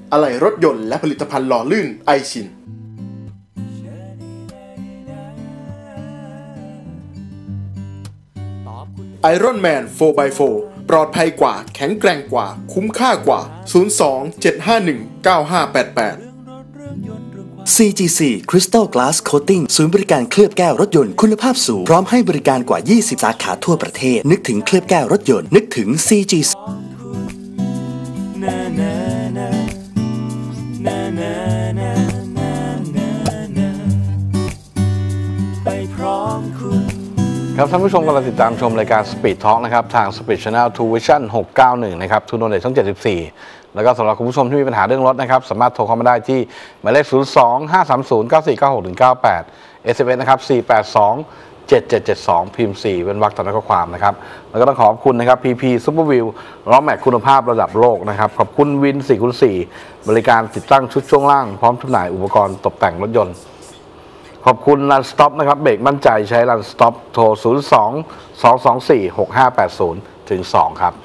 อะไหล่รถยนต์และผลิตภัณฑ์หล่อลื่นไอชินไอรอนแมน 4x4 ปลอดภัยกว่าแข็งแกร่งกว่าคุ้มค่ากว่า02-751-9588 CGC Crystal Glass Coating ศูนย์บริการเคลือบแก้วรถยนต์คุณภาพสูงพร้อมให้บริการกว่า20สาขาทั่วประเทศนึกถึงเคลือบแก้วรถยนต์นึกถึง CGC ครับท่านผู้ชมกำลังติดตามชมรายการ Speed Talk นะครับทาง Speed Channel True Vision 691นะครับทูนนเดชช่อง74แล้วก็สำหรับคุณผู้ชมที่มีปัญหาเรื่องรถนะครับสามารถโทรเข้ามาได้ที่หมายเลข02-530-9496-98 SMS นะครับ482-7772 พิมพ์ 4 เป็นวรรคต่อข้อความนะครับแล้วก็ต้องขอบคุณนะครับ PP Super View ล้อแม็กคุณภาพระดับโลกนะครับขอบคุณวิน 4x4 บริการติดตั้งชุดช่วงล่างพร้อมจำหน่ายอุปกรณ์ตกแต่งรถยนต์ขอบคุณ Run Stop นะครับเบรกมั่นใจใช้ Run Stop โทร 02-224-6580 ถึง 2 ครับ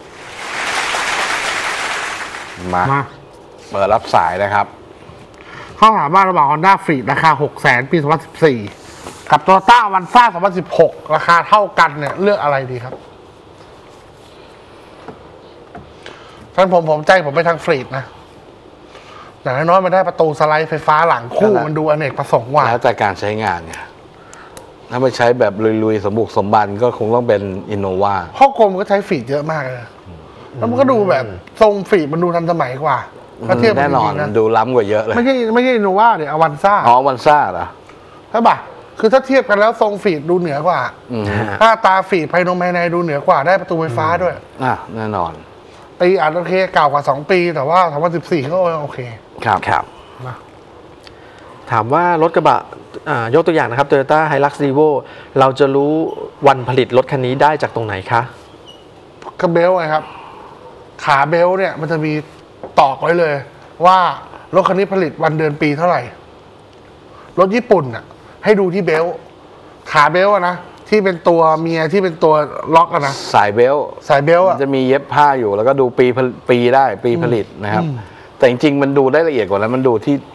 มาเปิดรับสายนะครับข้อถามว่าระหว่าง Honda Freed ราคา 600,000 ปี 2014 กับ Toyota Avanza 2016 ราคาเท่ากันเนี่ยเลือกอะไรดีครับท่านผมใจผมไปทาง Freed นะอย่างน้อยมันได้ประตูสไลด์ไฟฟ้าหลังคู่มันดูอเนกประสงค์กว่าแล้วแต่การใช้งานไงถ้าไม่ใช้แบบลุยๆสมบุกสมบันก็คงต้องเป็น Innova ฮ่องกงก็ใช้Freedเยอะมากเลยแล้วมันก็ดูแบบทรงFreedมันดูทันสมัยกว่าเทียบแน่นอนดูล้ำกว่าเยอะเลยไม่ใช่Innovaเนี่ยAvanza Avanza เหรอใช่ป่ะคือถ้าเทียบกันแล้วทรงFreedดูเหนือกว่าหน้าตาFreedภายในดูเหนือกว่าได้ประตูไฟฟ้าด้วยแน่นอนปีอาจโอเคเก่ากว่า2 ปีแต่ว่า2014ก็โอเคครับถามว่ารถกระบะยกตัวอย่างนะครับ Toyota Hilux Revo เราจะรู้วันผลิตรถคันนี้ได้จากตรงไหนคะก็เบลไงครับขาเบลเนี่ยมันจะมีตอกไว้เลยว่ารถคันนี้ผลิตวันเดือนปีเท่าไหร่รถญี่ปุ่นอ่ะให้ดูที่เบลขาเบลนะที่เป็นตัวเมียที่เป็นตัวล็อกนะสายเบลอ่ะจะมีเย็บผ้าอยู่แล้วก็ดูปีได้ปีผลิตนะครับแต่จริงๆมันดูได้ละเอียดกว่านั้นมันดู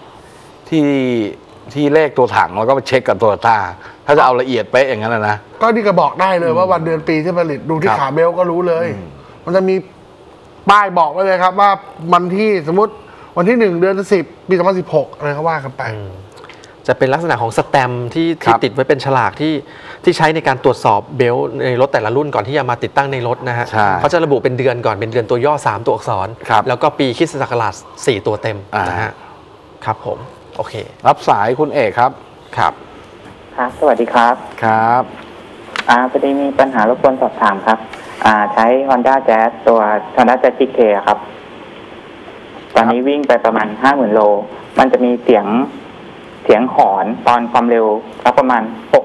ที่เลขตัวถังแล้วก็ไปเช็คกับตัวต้าถ้าจะเอาละเอียดไปอย่างนั้นนะก็นี่ก็บอกได้เลยว่าวันเดือนปีที่ผลิตดูที่ขาเบลก็รู้เลยมันจะมีป้ายบอกไว้เลยครับว่าวันที่สมมติวันที่1 เดือน 10 ปี 2016อะไรก็ว่ากันไปจะเป็นลักษณะของสแตมป์ที่ติดไว้เป็นฉลากที่ใช้ในการตรวจสอบเบลต์ในรถแต่ละรุ่นก่อนที่จะมาติดตั้งในรถนะฮะเขาจะระบุเป็นเดือนก่อนเป็นเดือนตัวย่อ3 ตัวอักษรแล้วก็ปีคริสตศักราช4 ตัวเต็มนะฮะครับผมโอเครับสายคุณเอกครับครับสวัสดีครับครับพอดีมีปัญหารบกวนสอบถามครับใช้ Honda Jazz ตัว Honda Jazz GK ครับตอนนี้วิ่งไปประมาณ 50,000 โลมันจะมีเสียงหอนตอนความเร็วประมาณ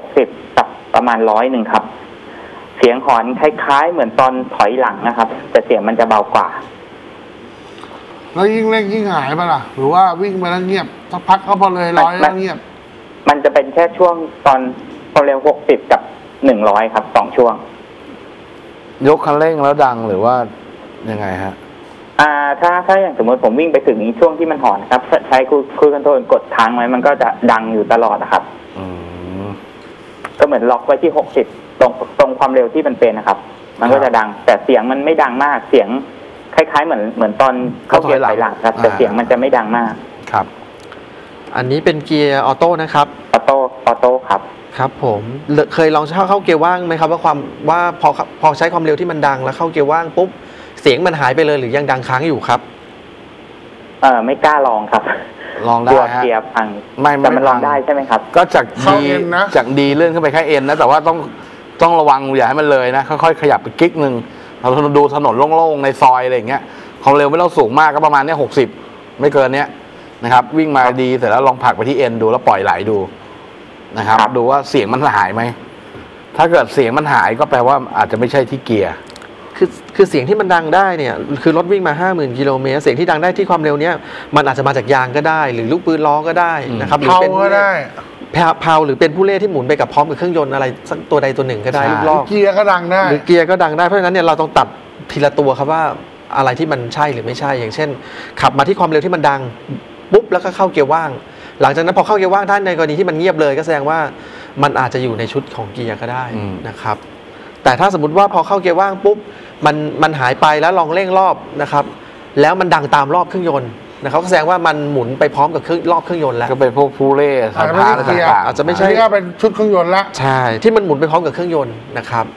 60กับประมาณ100ครับเสียงหอนคล้ายๆเหมือนตอนถอยหลังนะครับแต่เสียงมันจะเบากว่าแล้วยิ่งเร่งยิ่งหายป่ะล่ะหรือว่าวิ่งไปแล้วเงียบสักพักก็พอเลย100แล้วเงียบมันจะเป็นแค่ช่วงตอนความเร็ว60กับ100ครับ2ช่วงยกคันเร่งแล้วดังหรือว่ายังไงฮะถ้าอย่างสมมติผมวิ่งไปถึงช่วงที่มันหอนครับใช้คูลคอนโทรลกดค้างไว้มันก็จะดังอยู่ตลอดนะครับก็เหมือนล็อกไว้ที่60ตรงความเร็วที่มันเป็นนะครับมันก็จะดังแต่เสียงมันไม่ดังมากเสียงคล้ายๆเหมือนตอนเข้าเกียร์ถอยหลังครับแต่เสียงมันจะไม่ดังมากครับอันนี้เป็นเกียร์ออโต้นะครับออโต้ครับครับผมเคยลองเข้าเกียร์ว่างไหมครับว่าพอใช้ความเร็วที่มันดังแล้วเข้าเกียร์ว่างปุ๊บเสียงมันหายไปเลยหรือยังดังค้างอยู่ครับไม่กล้าลองครับลองได้ฮะเกียร์พังแต่มันลองได้ใช่ไหมครับก็จากดีเลื่อนขึ้นไปแค่เอ็นนะแต่ว่าต้องระวังอย่าให้มันเลยนะค่อยๆขยับไปกิ๊กนึงเราดูถนนโล่งๆในซอยอะไรอย่างเงี้ยความเร็วไม่ต้องสูงมากก็ประมาณเนี้ย60ไม่เกินเนี้ยนะครับวิ่งมาดีเสร็จแล้วลองผลักไปที่เอ็นดูแล้วปล่อยไหลดูนะครับดูว่าเสียงมันหายไหมถ้าเกิดเสียงมันหายก็แปลว่าอาจจะไม่ใช่ที่เกียร์คือเสียงที่มันดังได้เนี่ยคือรถวิ่งมา 50,000 กิโลเมตรเสียงที่ดังได้ที่ความเร็วเนี้ยมันอาจจะมาจากยางก็ได้หรือลูกปืนล้อก็ได้นะครับหรือเป็นก็ได้เพาหรือเป็นผู้เล่ที่หมุนไปกับพร้อมกับเครื่องยนต์อะไรสักตัวใดตัวหนึ่งก็ได้ลูกล้อเกียร์ก็ดังได้หรือเกียร์ก็ดังได้เพราะฉะนั้นเนี่ยเราต้องตัดทีละตัวครับว่าอะไรที่มันใช่หรือไม่ใช่อย่างเช่น ขับมาที่ความเร็วที่มันดังปุ๊บแล้วก็เข้าเกียร์ว่างหลังจากนั้นพอเข้าเกียร์ว่างถ้าในกรณีที่มันเงียบเลยก็แสดงว่ามันอาจจะอยู่ในชุดของเกียร์ก็ได้นะครับแต่ถ้าสมมติว่าพอเข้าเกียร์ว่างปุ๊บมันหายไปแล้วลองเร่งรอบนะครับแล้วมันดังตามรอบเครื่องยนต์นะครับก็แสดงว่ามันหมุนไปพร้อมกับรอบเครื่องยนต์แล้วก็เป็นพวกฟูเล่สายพานต่างๆอาจจะไม่ใช่ก็เป็นชุดเครื่องยนต์ละใช่ที่มันหมุนไปพร้อมกับเครื่องยนต์นะครับ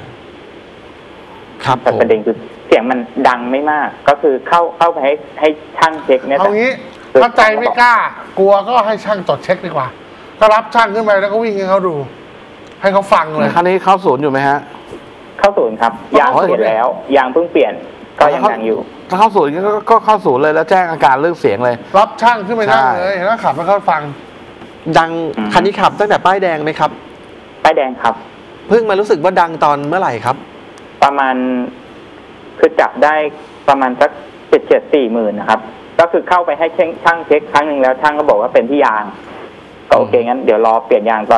ครับแต่ประเด็นคือเสียงมันดังไม่มากก็คือเข้าไปให้ช่างเช็คเนี่ยเอางี้ถ้าใจไม่กล้ากลัวก็ให้ช่างตรวจเช็คดีกว่าก็รับช่างขึ้นไปแล้วก็วิ่งให้เขาดูให้เขาฟังเลยคันนี้เข้าศูนย์อยู่ไหมฮะเข้าศูนย์ครับยางเปลี่ยนแล้วยางเพิ่งเปลี่ยนก็ยังดังอยู่ถ้าเข้าศูนย์ก็เข้าศูนย์เลยแล้วแจ้งอาการเรื่องเสียงเลยรับช่างขึ้นไปนั่งเลยแล้วขับให้เขาฟังดังคันนี้ขับตั้งแต่ป้ายแดงไหมครับป้ายแดงครับเพิ่งมารู้สึกว่าดังตอนเมื่อไหร่ครับประมาณคือจับได้ประมาณสัก40,000นะครับก็คือเข้าไปให้ช่างเช็คครั้งหนึ่งแล้วช่างก็บอกว่าเป็นที่ยางก็โอเคงั้นเดี๋ยวรอเปลี่ยนยางตอน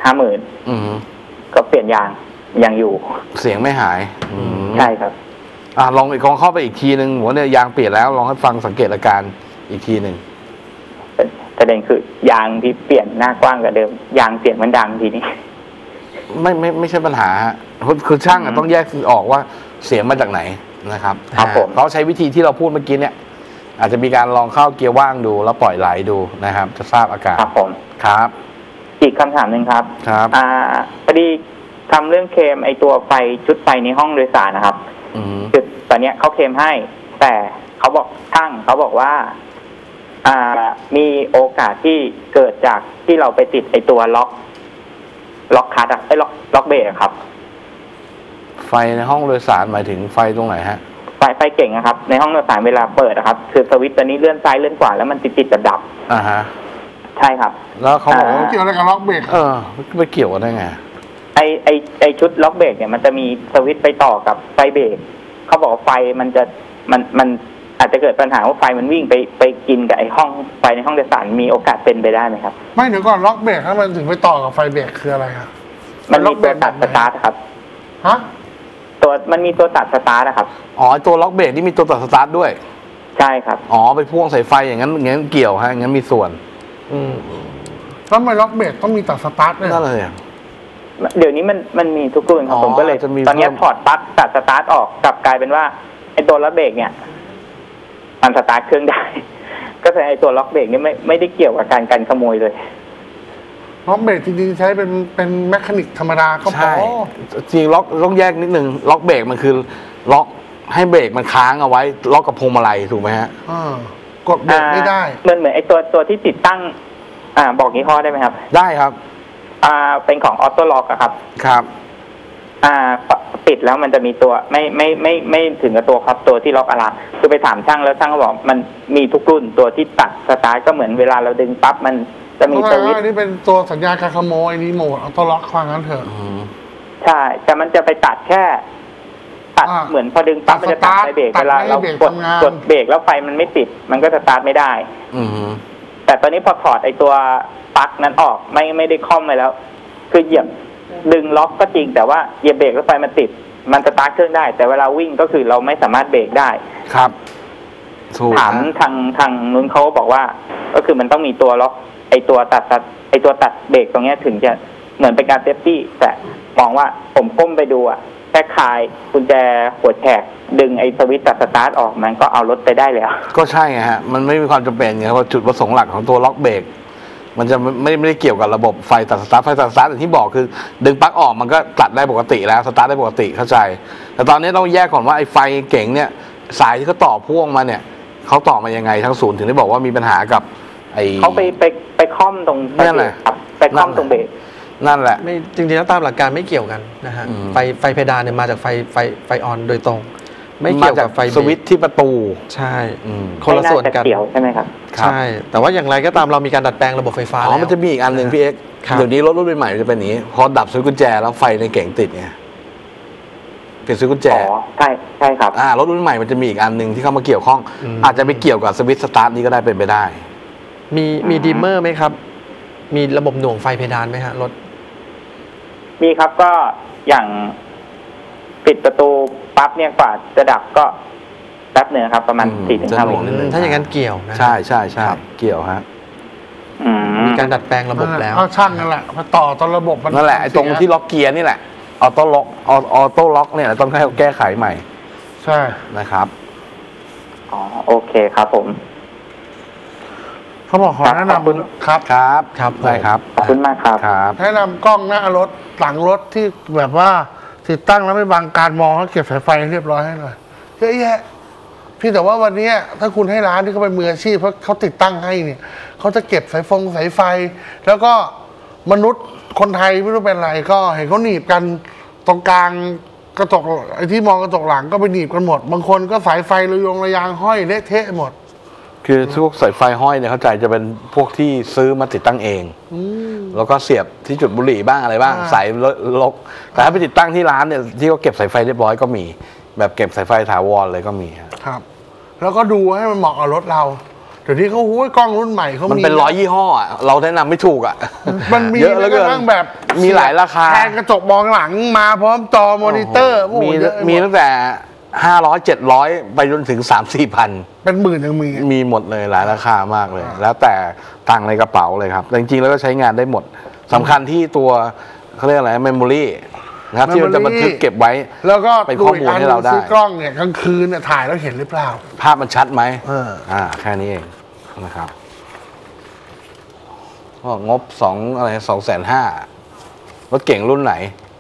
50,000ก็เปลี่ยนยางยังอยู่เสียงไม่หายใช่ครับลองเข้าไปอีกทีหนึ่งหัวเนี่ยยางเปลี่ยนแล้วลองให้ฟังสังเกตอาการอีกทีหนึ่งประเด็นคือยางที่เปลี่ยนหน้ากว้างกว่าเดิมยางเสียงมันดังทีนี้ไม่ใช่ปัญหาคือช่างต้องแยกออกว่าเสียงมาจากไหนนะครับเขาใช้วิธีที่เราพูดเมื่อกี้เนี่ยอาจจะมีการลองเข้าเกียร์ว่างดูแล้วปล่อยไหลดูนะครับจะทราบอาการครับผมครับอีกคำถามหนึ่งครับพอดีทำเรื่องเคลมไอตัวไฟชุดไฟในห้องโดยสารนะครับจุดตอนนี้เขาเคลมให้แต่เขาบอกช่างเขาบอกว่ามีโอกาสที่เกิดจากที่เราไปติดไอตัวล็อกคัทล็อกเบรกครับไฟในห้องโดยสารหมายถึงไฟตรงไหนฮะไฟเก่งนะครับในห้องโดยสารเวลาเปิดนะครับคือสวิตช์ตัวนี้เลื่อนซ้ายเลื่อนขวาแล้วมันติดดับฮะใช่ครับแล้วเขาบอกว่าเกี่ยวอะไรกับล็อกเบรกไม่เกี่ยวกันได้ไงไอชุดล็อกเบรกเนี่ยมันจะมีสวิตช์ไปต่อกับไฟเบรกเขาบอกไฟมันอาจจะเกิดปัญหาว่าไฟมันวิ่งไปกินกับไอห้องไฟในห้องโดยสารมีโอกาสเป็นไปได้ไหมครับไม่เดี๋ยวก่อนล็อกเบรกถ้ามันถึงไปต่อกับไฟเบรกคืออะไรครับมันมีตัวตัดสตาร์ทครับมันมีตัวตัดสตาร์ทนะครับตัวล็อกเบรกนี่มีตัวตัดสตาร์ทด้วยใช่ครับไปพ่วงสายไฟอย่างนั้นเกี่ยวฮะอย่างนั้นมีส่วนแล้วทำไมล็อกเบรกต้องมีตัดสตาร์ทด้วยนั่นเลยเดี๋ยวนี้มันมีทุกรุ่นครับผมก็เลยตอนนี้ถอดปลั๊กตัดสตาร์ทออกกลับกลายเป็นว่าไอตัวล็อกเบรกเนี่ยมันสตาร์ทเครื่องได้ก็แสดงไอตัวล็อกเบรกนี่ไม่ได้เกี่ยวกับการกันขโมยเลยล็อกเบรกจริงๆใช้เป็นแมคานิกธรรมดาก็พอจริงล็อกต้องแยกนิดนึงล็อกเบรกมันคือล็อกให้เบรกมันค้างเอาไว้ล็อกกับพวงมาลัยถูกไหมฮะกดเบรกไม่ได้เหมือนไอตัวที่ติดตั้งบอกยี่ห้อได้ไหมครับได้ครับเป็นของออโต้ล็อกครับครับปิดแล้วมันจะมีตัวไม่ถึงกับตัวครับตัวที่ล็อกอะลามคือไปถามช่างแล้วช่างก็บอกมันมีทุกรุ่นตัวที่ตัดสตาร์ทก็เหมือนเวลาเราดึงปั๊บมันจะมีสวิตช์นี่เป็นตัวสัญญาณการขโมยรีโมทออโต้ล็อกฟังงั้นเถอะใช่แต่มันจะไปตัดแค่ตัดเหมือนพอดึงปั๊บมันจะตัดไฟเบรกเวลาเรากดเบรกแล้วไฟมันไม่ติดมันก็สตาร์ทไม่ได้แต่ตอนนี้พอถอดไอตัวปลั๊กนั้นออกไม่ได้ค่อมไปแล้วคือเหยียบดึงล็อกก็จริงแต่ว่าเหยียบเบรกแล้วไฟมันติดมันสตาร์ทเครื่องได้แต่เวลาวิ่งก็คือเราไม่สามารถเบรกได้ครับถามทางนู้นเขาบอกว่าก็คือมันต้องมีตัวล็อกไอตัวตัดเบรกตรงนี้ถึงจะเหมือนเป็นการเซฟตี้แต่มองว่าผมก้มไปดูแค่คลายกุญแจหัวแฉกดึงไอสวิตช์ตัดสตาร์ทออกมันก็เอารถไปได้แล้วก็ใช่ไงฮะมันไม่มีความจำเป็นไงเพราะจุดประสงค์หลักของตัวล็อกเบรกมันจะไม่ได้เกี่ยวกับระบบไฟตัดสตาร์ทอย่างที่บอกคือดึงปลั๊กออกมันก็ตัดได้ปกติแล้วสตาร์ทได้ปกติเข้าใจแต่ตอนนี้ต้องแยกก่อนว่าไอ้ไฟเก๋งเนี่ยสายที่เขาต่อพ่วงมาเนี่ยเขาต่อมายังไงทั้งศูนย์ถึงได้บอกว่ามีปัญหากับเขาไปค่อมตรงนั่นแหละไปค่อมตรงเบรกนั่นแหละไม่จริงๆแล้วตามหลักการไม่เกี่ยวกันนะฮะไฟเพดานเนี่ยมาจากไฟออนโดยตรงไม่เกี่ยวกับไฟสวิตช์ที่ประตูใช่คนละส่วนกันใช่ไหมครับใช่แต่ว่าอย่างไรก็ตามเรามีการดัดแปลงระบบไฟฟ้ามันจะมีอีกอันหนึ่งพี่เอ็กซ์เดี๋ยวนี้รถรุ่นใหม่จะเป็นอย่างนี้พอดับสวิตช์กุญแจแล้วไฟในเก๋งติดไงเปลี่ยนสวิตช์กุญแจใช่ครับรถรุ่นใหม่มันจะมีอีกอันหนึ่งที่เข้ามาเกี่ยวข้องอาจจะไปเกี่ยวกับสวิตช์สตาร์ทนี้ก็ได้เป็นไปได้มีดิมเมอร์ไหมครับมีระบบหน่วงไฟเพดานไหมฮะรถมีครับก็อย่างปิดประตูปั๊บเนี่ยกว่าจะดับก็แป๊บหนึ่งครับประมาณ4-5 วิถ้าอย่างนั้นเกี่ยวนะใช่ใช่ใช่เกี่ยวฮะมีการดัดแปลงระบบแล้วก็ช่างนั่นแหละพอต่อตอนระบบมันนั่นแหละไอ้ตรงที่ล็อกเกียร์นี่แหละออโต้ล็อกเนี่ยต้องให้แก้ไขใหม่ใช่นะครับอ๋อโอเคครับผมเขาบอกขอแนะนำครับได้ครับขอบคุณมากครับแนะนำกล้องหน้ารถหลังรถที่แบบว่าติดตั้งแล้วไม่บังการมองเขาเก็บสายไฟเรียบร้อยให้หน่อยเยอะแยะพี่แต่ว่าวันนี้ถ้าคุณให้ร้านที่เขาเป็นมืออาชีพเพราะเขาติดตั้งให้เนี่ยเขาจะเก็บสายไฟแล้วก็มนุษย์คนไทยไม่รู้เป็นไรก็เห็นเขาหนีบกันตรงกลางกระจกไอ้ที่มองกระจกหลังก็ไปหนีบกันหมดบางคนก็สายไฟระยางห้อยเละเทะหมดคือพวกสายไฟห้อยเนี่ยเข้าใจจะเป็นพวกที่ซื้อมาติดตั้งเองแล้วก็เสียบที่จุดบุหรี่บ้างอะไรบ้างสายลกแต่ถ้าไปติดตั้งที่ร้านเนี่ยที่เขาเก็บสายไฟเรียบร้อยก็มีแบบเก็บสายไฟถาวรเลยก็มีครับแล้วก็ดูให้มันเหมาะกับรถเราเดี๋ยวนี้เขากล้องรุ่นใหม่เขามีมันเป็น100 ยี่ห้ออ่ะเราแนะนำไม่ถูกอ่ะมันมีแล้วก็ตั้งแบบมีหลายราคาแทนกระจกมองหลังมาพร้อมจอมอนิเตอร์มีตั้งแต่500-700ไปจนถึง3-4 พันเป็นหมื่นยังมีหมดเลยหลายราคามากเลยแล้วแต่ตังในกระเป๋าเลยครับจริงๆแล้วก็ใช้งานได้หมดสำคัญที่ตัวเขาเรียกอะไรเมมโมรี่นะครับที่มันจะบันทึกเก็บไว้แล้วก็เป็นข้อมูลให้เราได้ซื้อกล้องเนี่ยกลางคืนเนี่ยถ่ายแล้วเห็นหรือเปล่าภาพมันชัดไหมแค่นี้เองนะครับก็งบ250,000รถเก่งรุ่นไหน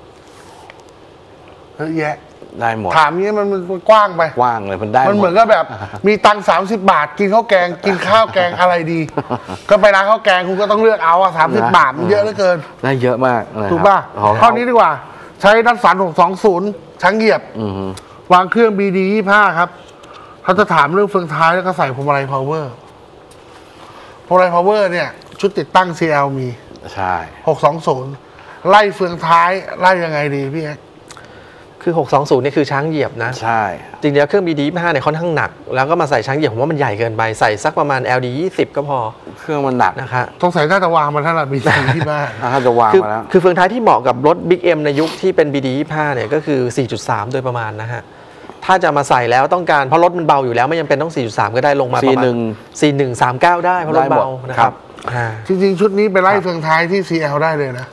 เยอะแยะได้หมดถามนี้มันกว้างไปกว้างเลยมันได้มันเหมือนก็แบบมีตังค์30 บาทกินข้าวแกงกินข้าวแกงอะไรดีก็ไปร้านข้าวแกงคุณก็ต้องเลือกเอา30 บาทมันเยอะเหลือเกินได้เยอะมากถูกป่ะข้อนี้ดีกว่าใช้นัดสัน620ช้างเหยียบวางเครื่อง BD 25ครับเขาจะถามเรื่องเฟืองท้ายแล้วก็ใส่พวงมาลัย power พวงมาลัย power เนี่ยชุดติดตั้ง CL มีใช่ 620ไล่เฟืองท้ายไล่ยังไงดีพี่เอ็กคือ620นี่คือช้างเหยียบนะใช่จริงๆแล้วเครื่อง BD 25เนี่ยค่อนข้างหนักแล้วก็มาใส่ช้างเหยียบผมว่ามันใหญ่เกินไปใส่สักประมาณ LD 20ก็พอเครื่องมันหนักนะคะต้องใส่น่าจะวางมาเท่าไหร่ BD ที่บ้านน่าจะวางมาแล้วคือเฟืองท้ายที่เหมาะกับรถ Big M ในยุคที่เป็น BD 25เนี่ยก็คือ 4.3 โดยประมาณนะฮะถ้าจะมาใส่แล้วต้องการเพราะรถมันเบาอยู่แล้วไม่จำเป็นต้อง 4.3 ก็ได้ลงมาประมาณ4139ได้เพราะรถเบานะครับจริงๆชุดนี้ไปไล่เฟืองท้ายที่ CL ได้เลยนะ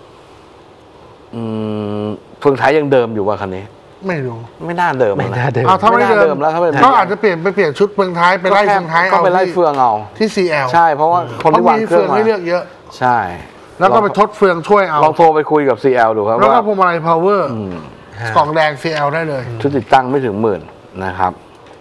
เฟืองท้ายยังเดิมอยู่ว่าคันนี้ไม่รู้ไม่น่าเดิมถ้าไม่เดิมแล้วก็อาจจะเปลี่ยนชุดเฟืองท้ายไปไล่เฟืองท้ายก็ไปไล่เฟืองเอาที่ CL ใช่เพราะว่าคนที่วางเครื่องให้เลือกเยอะใช่แล้วก็ไปทดเฟืองช่วยเอาลองโทรไปคุยกับ CL ดูครับแล้วก็พวงมาลัย power กล่องแดง CL ได้เลยชุดติดตั้งไม่ถึง10,000นะครับ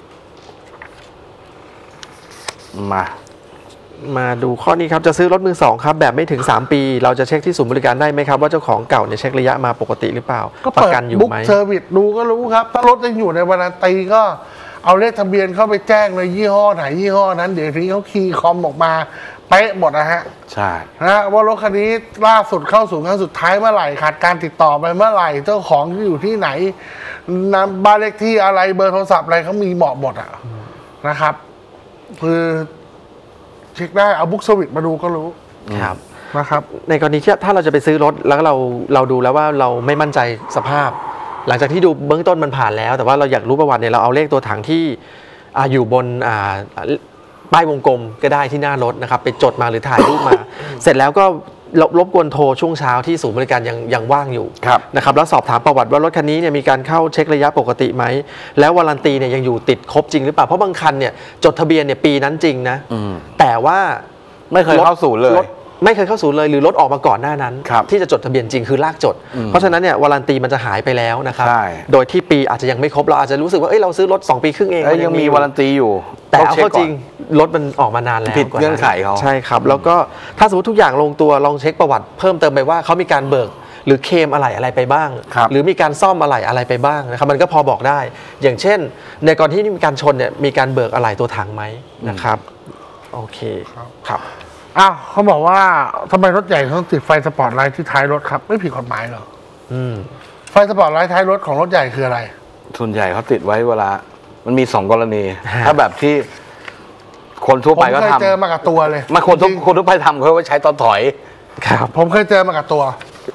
มาดูข้อนี้ครับจะซื้อรถมือสองครับแบบไม่ถึง3 ปีเราจะเช็คที่ศูนย์บริการได้ไหมครับว่าเจ้าของเก่าเนี่ยเช็คระยะมาปกติหรือเปล่าก็ประกันอยู่ไหมบุ๊กเซอร์วิสดูก็รู้ครับถ้ารถยังอยู่ในวารันตีก็เอาเลขทะเบียนเข้าไปแจ้งเลยยี่ห้อไหนยี่ห้อนั้นเดี๋ยวทีนี้เขาคีย์คอมออกมาเป๊ะหมดนะฮะใช่นะว่ารถคันนี้ล่าสุดเข้าสู่ครั้งสุดท้ายเมื่อไหร่ขาดการติดต่อไปเมื่อไหร่เจ้าของอยู่ที่ไหนบ้านเลขที่อะไรเบอร์โทรศัพท์อะไรเขามีเหมาะหมดอะนะครับคือเช็คได้เอาบุ๊กเซอร์วิสมาดูก็รู้ครับนะครับในกรณีที่ถ้าเราจะไปซื้อรถแล้วเราดูแล้วว่าเราไม่มั่นใจสภาพหลังจากที่ดูเบื้องต้นมันผ่านแล้วแต่ว่าเราอยากรู้ประวัติเนี่ยเราเอาเลขตัวถังที่อยู่บนป้ายวงกลมก็ได้ที่หน้ารถนะครับไปจดมาหรือถ่ายรูปมา เสร็จแล้วก็รบกวนโทรช่วงเช้าที่ศูนย์บริการยังว่างอยู่นะครับแล้วสอบถามประวัติว่ารถคันนี้เนี่ยมีการเข้าเช็คระยะปกติไหมแล้ววารันตีเนี่ยยังอยู่ติดครบจริงหรือเปล่าเพราะบางคันเนี่ยจดทะเบียนเนี่ยปีนั้นจริงนะแต่ว่าไม่เคยเข้าศูนย์เลยไม่เคยเข้าศูนย์เลยหรือรถออกมาก่อนหน้านั้นที่จะจดทะเบียนจริงคือลากจดเพราะฉะนั้นเนี่ยวารันตีมันจะหายไปแล้วนะครับโดยที่ปีอาจจะยังไม่ครบเราอาจจะรู้สึกว่าเราซื้อรถ2 ปีครึ่งเองยังมีวารันตีอยู่แต่เอาเข้าจริงรถมันออกมานานแล้วผิดเงื่อนไขเขาใช่ครับแล้วก็ถ้าสมมติทุกอย่างลงตัวลองเช็คประวัติเพิ่มเติมไปว่าเขามีการเบิกหรือเคลมอะไรไปบ้างหรือมีการซ่อมอะไรไปบ้างนะครับมันก็พอบอกได้อย่างเช่นในกรณีที่มีการชนเนี่ยมีการเบิกอะไรตัวถังไหมนะครับโอเคครับเขาบอกว่าทำไมรถใหญ่ต้องติดไฟสปอตไลท์ที่ท้ายรถครับไม่ผิดกฎหมายหรอไฟสปอตไลท์ท้ายรถของรถใหญ่คืออะไรส่วนใหญ่เขาติดไว้เวลามันมี2 กรณีถ้าแบบที่คนทั่วไปก็ทำผมเคยเจอมากับตัวเลยมาคนทั่วไปทำเขาไว้ใช้ตอนถอยครับผมเคยเจอมากับตัว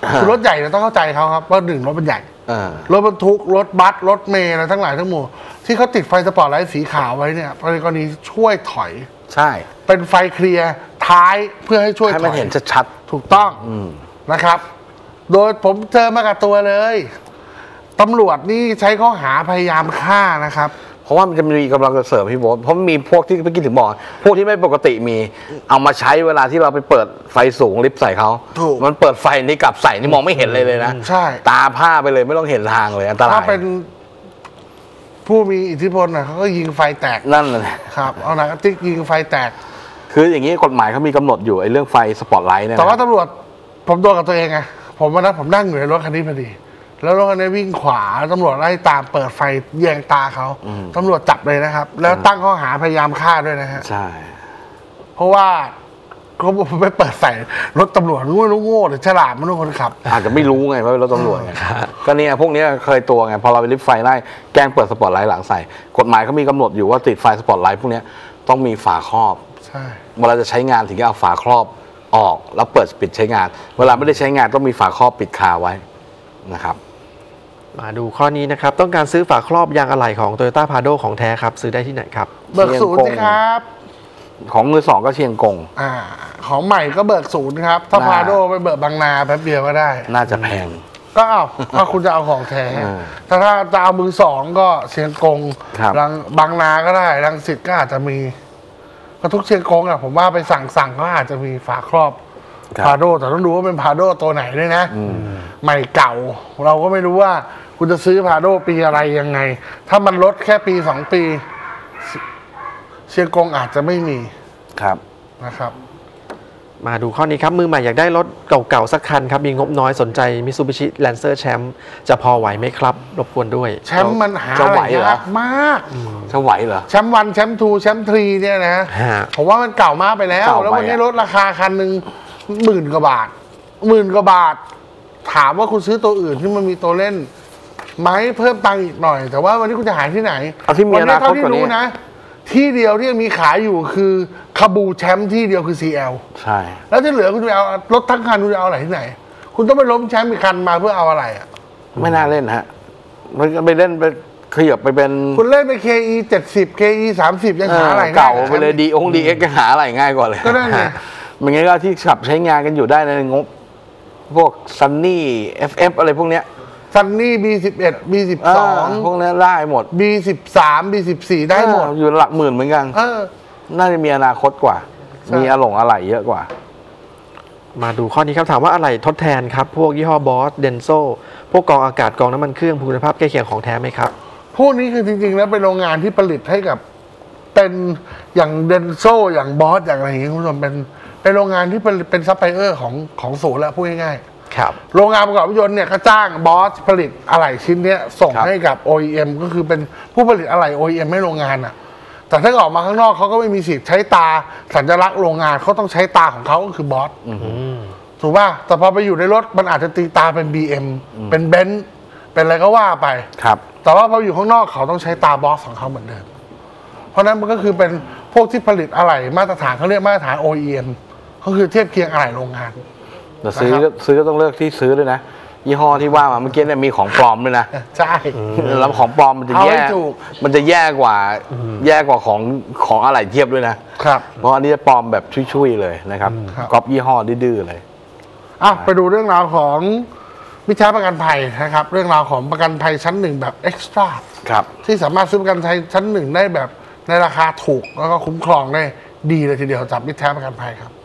คือรถใหญ่เราต้องเข้าใจเขาครับว่า1รถมันใหญ่รถบรรทุกรถบัสรถเมล์อะไรทั้งหลายทั้งมวลที่เขาติดไฟสปอร์ตไลท์สีขาวไว้เนี่ยในกรณีช่วยถอยใช่เป็นไฟเคลียร์ท้ายเพื่อให้ช่วยถอยให้มันเห็นชัดถูกต้องนะครับ โดยผมเจอมากับตัวเลยตำรวจนี่ใช้ข้อหาพยายามฆ่านะครับเพราะว่ามันจะมีกำลังเสริมพี่โบ๊ทเพราะมีพวกที่เมื่อกี้ถึงบอกพวกที่ไม่ปกติมีเอามาใช้เวลาที่เราไปเปิดไฟสูงลิฟต์ใส่เขามันเปิดไฟนี่กลับใส่นี่มองไม่เห็นเลยนะใช่ตาผ้าไปเลยไม่ต้องเห็นทางเลยอันตรายถ้าเป็นผู้มีอิทธิพลเขาก็ยิงไฟแตกนั่นเลยครับเอาหนังติ๊กยิงไฟแตกคืออย่างนี้กฎหมายเขามีกำหนดอยู่ไอ้เรื่องไฟสปอตไลท์เนี่ยแต่ว่าตำรวจผมโดนกับตัวเองไงผมวันนั้นผมนั่งอยู่ในรถคันนี้พอดีแล้วรถคันนี้วิ่งขวาตำรวจไล่ตามเปิดไฟแยงตาเขาตำรวจจับเลยนะครับแล้วตั้งข้อหาพยายามฆ่าด้วยนะฮะใช่เพราะว่าเขาไปเปิดใส่รถตำรวจรู้โง่หรือฉลาดไม่รู้คนขับอาจจะไม่รู้ไงว่ารถตำรวจไงก็เนี่ยพวกนี้เคยตัวไงพอเราไปลิฟต์ไฟไล่แกล้งเปิดสปอตไลท์หลังใส่กฎหมายเขามีกำหนดอยู่ว่าติดไฟสปอตไลท์พวกนี้ต้องมีฝาครอบใช่เวลาจะใช้งานถึงจะเอาฝาครอบออกแล้วเปิดปิดใช้งานเวลาไม่ได้ใช้งานต้องมีฝาครอบปิดคาไว้นะครับมาดูข้อนี้นะครับต้องการซื้อฝาครอบยางอะไหล่ของ Toyota Prado ของแท้ครับซื้อได้ที่ไหนครับเบิกศูนย์สิครับของมือสองก็เชียงกงของใหม่ก็เบิกศูนย์ครับถ้าพาโดไปเบิกบางนาแป๊บเดียวก็ได้น่าจะแพงก็เอาคุณจะเอาของแท้ถ้าจะเอามือสองก็เชียงกงรังบางนาก็ได้รังสิตก็อาจจะมีก็ทุกเชียงกงอ่ะผมว่าไปสั่งก็อาจจะมีฝาครอบพาโดแต่ต้องดูว่าเป็นพาโดตัวไหนด้วยนะใหม่เก่าเราก็ไม่รู้ว่าคุณจะซื้อพาโดปีอะไรยังไงถ้ามันลดแค่ปี2 ปีเชียงกงอาจจะไม่มีครับนะครับมาดูข้อนี้ครับมือใหม่อยากได้รถเก่าๆสักคันครับมีงบน้อยสนใจ Mitsubishi Lancer Champ จะพอไหวไหมครับรบกวนด้วยแชมป์มันหาไหวยากมากจะไหวเหรอแชมป์1แชมป์2แชมป์3เนี่ยนะผมว่ามันเก่ามากไปแล้วแล้ววันนี้รถราคาคันหนึ่ง10,000 กว่าบาท10,000 กว่าบาทถามว่าคุณซื้อตัวอื่นที่มันมีตัวเล่นไหมเพิ่มตังค์อีกหน่อยแต่ว่าวันนี้คุณจะหาที่ไหนวันนี้เท่าที่รู้นะที่เดียวที่มีขายอยู่คือคาบูแชมป์ที่เดียวคือ CL ใช่แล้วที่เหลือคุณจะเอารถทั้งคันคุณจะเอาอะไรที่ไหนคุณต้องไปล้มแชมป์อีกคันมาเพื่อเอาอะไรอ่ะไม่น่าเล่นฮะมันไปเล่นไปขยับไปเป็นคุณเล่นไป KE 70 KE 30ยังหาอะไรเก่าไปเลยDX ก็หาอะไรง่ายกว่าเลยก็ได้ไงมันงั้นก็ที่ขับใช้งานกันอยู่ได้ในงบพวกซันนี่ FF อะไรพวกเนี้ยซันนี่ B11 B12 พวกนี้ได้หมด B13 B14 ได้หมดอยู่หลักหมื่นเหมือนกันน่าจะมีอนาคตกว่ามีอะไหล่เยอะกว่ามาดูข้อนี้ครับถามว่าอะไหล่ทดแทนครับพวกยี่ห้อบอสเดนโซพวกกองอากาศกองน้ำมันเครื่องคุณภาพใกล้เคียงของแท้ไหมครับพวกนี้คือจริงๆแล้วเป็นโรงงานที่ผลิตให้กับเป็นอย่างเดนโซอย่างบอสอย่างอะไรอย่างเงี้ยคุณผู้ชมเป็นโรงงานที่เป็นซัพพลายเออร์ของศูนย์แล้วพูดง่ายๆโรงงานประกอบรถยนต์เนี่ยก็จ้างบอสผลิตอะไหล่ชิ้นนี้ส่งให้กับ OEM ก็คือเป็นผู้ผลิตอะไหล่ OEM ให้โรงงานอ่ะแต่ถ้าออกมาข้างนอกเขาก็ไม่มีสิทธิ์ใช้ตาสัญลักษณ์โรงงานเขาต้องใช้ตาของเขาก็คือบอสถูกป่ะแต่พอไปอยู่ในรถมันอาจจะตีตาเป็น BM เป็นเบนซ์เป็นอะไรก็ว่าไปแต่ว่าพออยู่ข้างนอกเขาต้องใช้ตาบอสของเขาเหมือนเดิมเพราะนั้นมันก็คือเป็นพวกที่ผลิตอะไหล่มาตรฐานเขาเรียกมาตรฐาน OEM ก็คือเทียบเคียงอะไหล่โรงงานแต่ซื้อก็ต้องเลือกที่ซื้อด้วยนะยี่ห้อที่ว่ามาเมื่อกี้เนี่ยมีของปลอมด้วยนะใช่แล้วของปลอมมันจะแย่กว่าของอะไหล่เทียบด้วยนะครับเพราะอันนี้จะปลอมแบบชุยๆเลยนะครับก๊อปยี่ห้อดื้อๆเลยไปดูเรื่องราวของมิจฉาประกันภัยนะครับเรื่องราวของประกันภัยชั้น1แบบเอ็กซ์ตร้าที่สามารถซื้อประกันภัยชั้น1ได้แบบในราคาถูกแล้วก็คุ้มครองได้ดีเลยทีเดียวจากมิจฉาประกันภัยครับ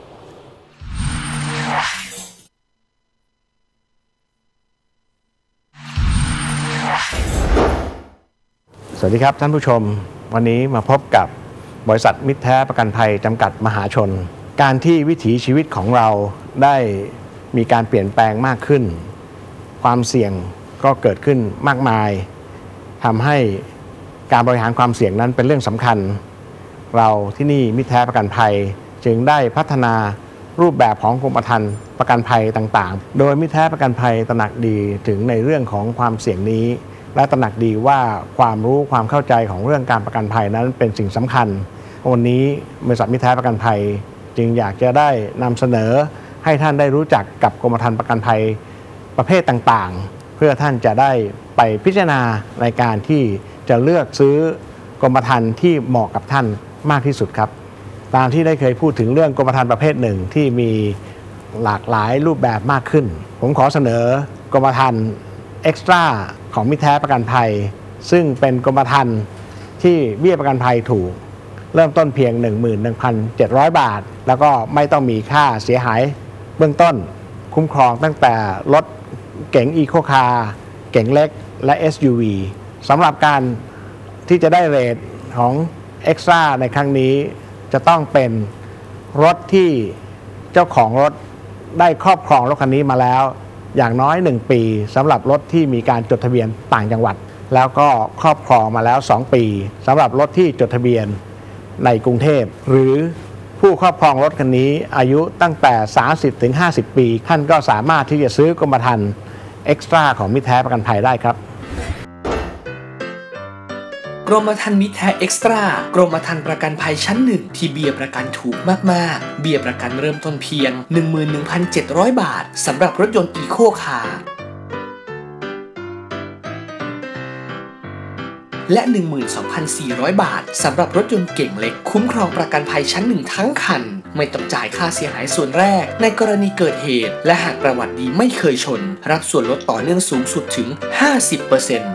สวัสดีครับท่านผู้ชมวันนี้มาพบกับบริษัทมิตรแท้ประกันภัยจำกัดมหาชนการที่วิถีชีวิตของเราได้มีการเปลี่ยนแปลงมากขึ้นความเสี่ยงก็เกิดขึ้นมากมายทำให้การบริหารความเสี่ยงนั้นเป็นเรื่องสำคัญเราที่นี่มิตรแท้ประกันภัยจึงได้พัฒนารูปแบบของกรมธรรม์ประกันภัยต่างๆโดยมิตรแท้ประกันภัยตระหนักดีถึงในเรื่องของความเสี่ยงนี้และตระหนักดีว่าความรู้ความเข้าใจของเรื่องการประกันภัยนั้นเป็นสิ่งสำคัญวันนี้บริษัทมิตรแท้ประกันภัยจึงอยากจะได้นำเสนอให้ท่านได้รู้จักกับกรมธรรม์ประกันภัยประเภทต่างๆเพื่อท่านจะได้ไปพิจารณาในการที่จะเลือกซื้อกรมธรรม์ที่เหมาะกับท่านมากที่สุดครับตามที่ได้เคยพูดถึงเรื่องกรมธรรม์ประเภทหนึ่งที่มีหลากหลายรูปแบบมากขึ้นผมขอเสนอกรมธรรม์เอ็กซ์ตร้าของมิตรแท้ประกันภัยซึ่งเป็นกรมธรรม์ที่เบี้ยประกันภัยถูกเริ่มต้นเพียง 11,700 บาทแล้วก็ไม่ต้องมีค่าเสียหายเบื้องต้นคุ้มครองตั้งแต่รถเก๋งอีโคคาร์เก๋งเล็กและ SUV สำหรับการที่จะได้เรทของ Extra ในครั้งนี้จะต้องเป็นรถที่เจ้าของรถได้ครอบครองรถคันนี้มาแล้วอย่างน้อย1ปีสำหรับรถที่มีการจดทะเบียนต่างจังหวัดแล้วก็ครอบครองมาแล้ว2ปีสำหรับรถที่จดทะเบียนในกรุงเทพหรือผู้ครอบครองรถคันนี้อายุตั้งแต่ 30-50 ปีท่านก็สามารถที่จะซื้อกรมธรรม์เอ็กซ์ตร้าของมิตรแท้ประกันภัยได้ครับกรมธรรม์มิตรแท้เอ็กซ์ตร้ากรมธรรม์ประกันภัยชั้นหนึ่งที่เบี้ยประกันถูกมากๆเบี้ยประกันเริ่มต้นเพียง 11,700 บาทสำหรับรถยนต์อีโคคาร์และ 12,400 บาทสำหรับรถยนต์เก่งเล็กคุ้มครองประกันภัยชั้นหนึ่งทั้งคันไม่ต้องจ่ายค่าเสียหายส่วนแรกในกรณีเกิดเหตุและหากประวัติดีไม่เคยชนรับส่วนลดต่อเนื่องสูงสุดถึง 50%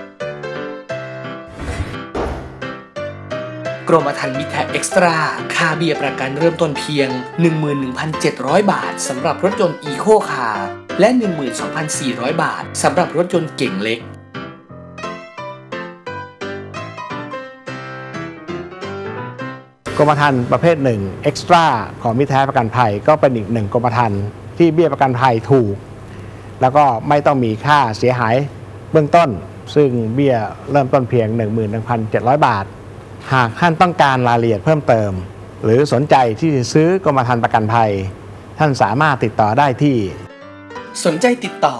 กรมธรรม์มิตรแท้เอ็กซ์ตร้าค่าเบี้ยประกันเริ่มต้นเพียง 11,700 บาทสำหรับรถยนต์อีโคคาร์และ 12,400 บาทสำหรับรถยนต์เก่งเล็กกรมธรรม์ประเภทหนึ่ง Extra ของมิตรแท้ประกันภัยก็เป็นอีกหนึ่งกรมธรรม์ที่เบี้ยประกันภัยถูกแล้วก็ไม่ต้องมีค่าเสียหายเบื้องต้นซึ่งเบี้ยเริ่มต้นเพียง 11,700 บาทหากท่านต้องการรายละเอียดเพิ่มเติมหรือสนใจที่จะซื้อกรมธรรม์ประกันภัยท่านสามารถติดต่อได้ที่สนใจติดต่อ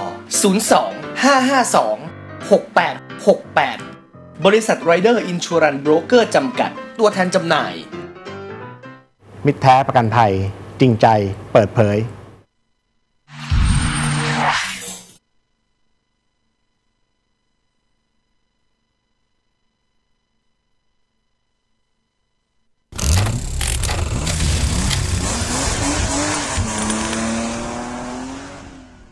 02-552-6868 บริษัท Rider Insurance Broker จำกัดตัวแทนจำหน่ายมิตรแท้ประกันภัยจริงใจเปิดเผย